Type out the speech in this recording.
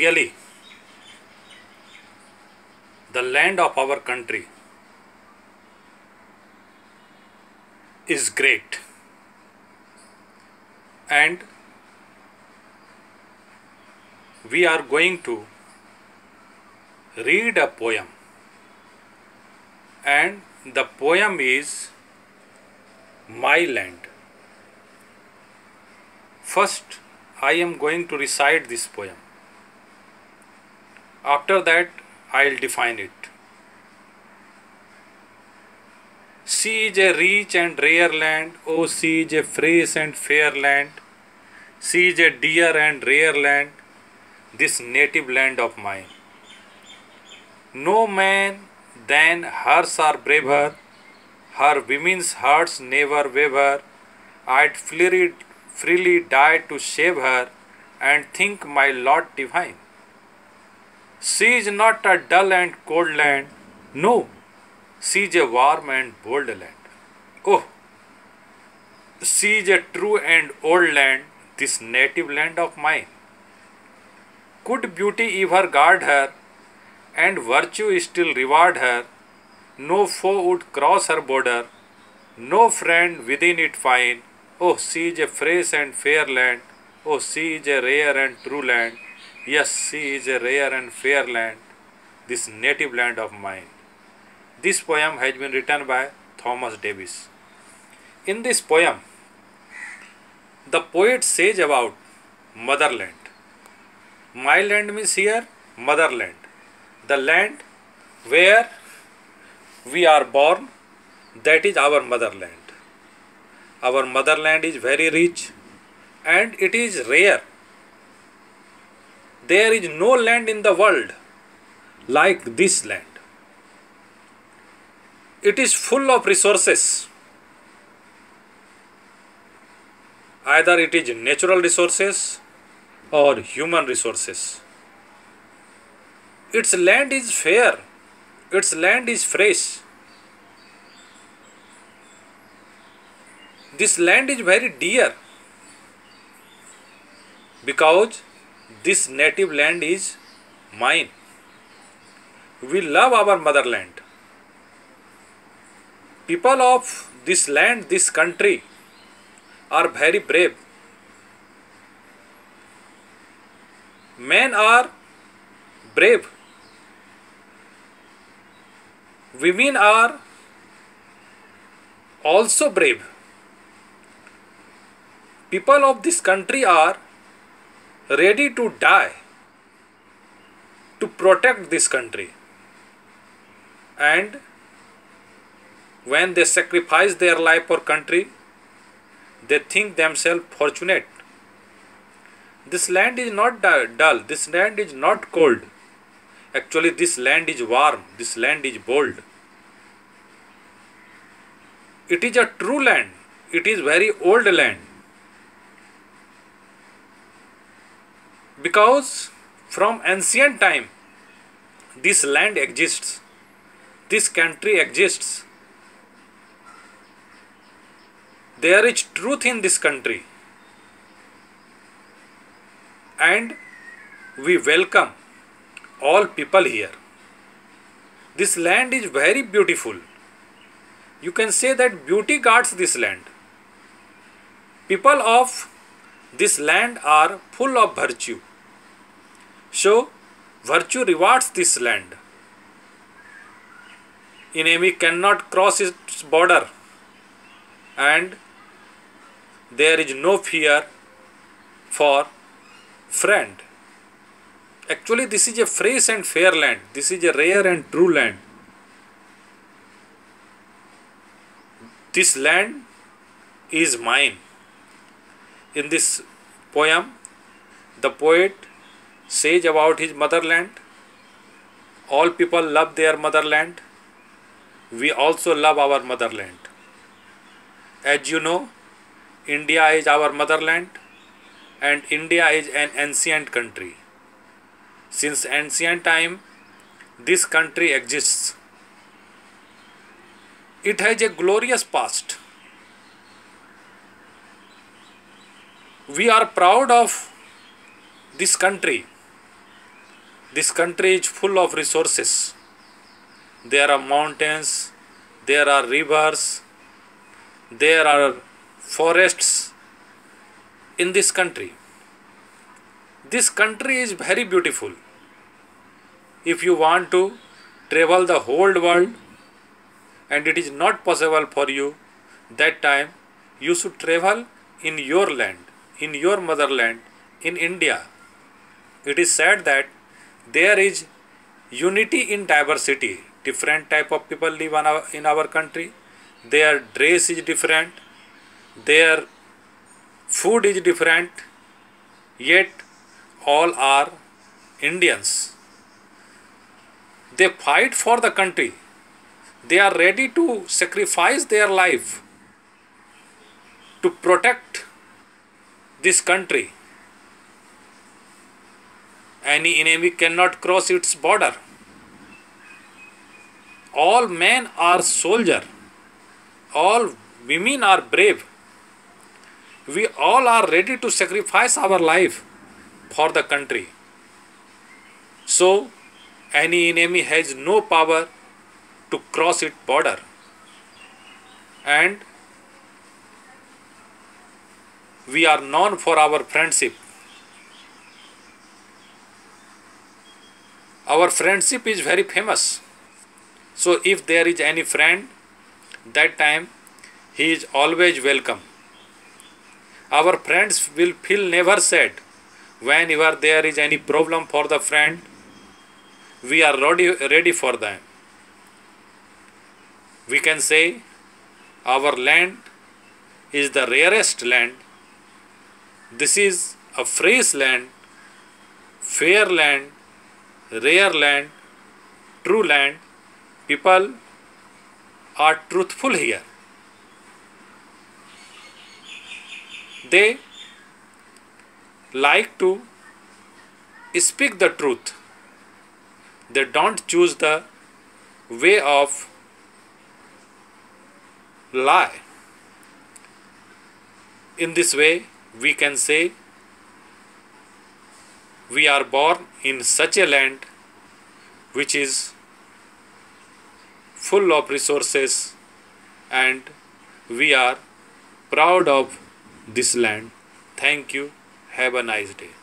really, the land of our country is great, and we are going to read a poem, and the poem is My Land. First, I am going to recite this poem. After that, I'll define it. Sea is a rich and rare land, oh sea is a fresh and fair land. Sea is a dear and rare land, this native land of mine. No man than hers are braver, her women's hearts never waver. I'd freely die to save her, and think my lot divine. She is not a dull and cold land, no, she is a warm and bold land. Oh, she is a true and old land, this native land of mine. Could beauty ever guard her, and virtue still reward her, no foe would cross her border, no friend within it find. Oh, she is a fresh and fair land, oh, she is a rare and true land. Yes, she is a rare and fair land, this native land of mine. This poem has been written by Thomas Davis. In this poem, the poet says about motherland. My land means here motherland, the land where we are born, that is our motherland. Our motherland is very rich and it is rare. There is no land in the world like this land. It is full of resources. Either it is natural resources or human resources. Its land is fair. Its land is fresh. This land is very dear because this native land is mine. We love our motherland. People of this land, this country, are very brave. Men are brave. Women are also brave. People of this country are ready to die to protect this country. And when they sacrifice their life for country, they think themselves fortunate. This land is not dull, this land is not cold. Actually, this land is warm, this land is bold. It is a true land, it is very old land. Because from ancient time, this land exists, this country exists. There is truth in this country, and we welcome all people here. This land is very beautiful. You can say that beauty guards this land. People of this land are full of virtue. So, virtue rewards this land. Enemy cannot cross its border, and there is no fear for friend. Actually, this is a fresh and fair land. This is a rare and true land. This land is mine. In this poem, the poet says about his motherland. All people love their motherland. We also love our motherland. As you know, India is our motherland, and India is an ancient country. Since ancient time, this country exists. It has a glorious past. We are proud of this country This country is full of resources. There are mountains, there are rivers, there are forests in this country. This country is very beautiful. If you want to travel the whole world and it is not possible for you, that time you should travel in your land, in your motherland, in India. It is said that there is unity in diversity. Different type of people live in our country. Their dress is different, their food is different, yet all are Indians. They fight for the country. They are ready to sacrifice their life to protect this country. Any enemy cannot cross its border. All men are soldiers. All women are brave. We all are ready to sacrifice our life for the country. So, any enemy has no power to cross its border. And we are known for our friendship. Our friendship is very famous. So if there is any friend, that time he is always welcome. Our friends will feel never sad. Whenever there is any problem for the friend, we are ready for them. We can say our land is the rarest land. This is a fresh land, fair land, rare land, true land. People are truthful here. They like to speak the truth. They don't choose the way of lie. In this way, we can say we are born in such a land which is full of resources, and we are proud of this land. Thank you. Have a nice day.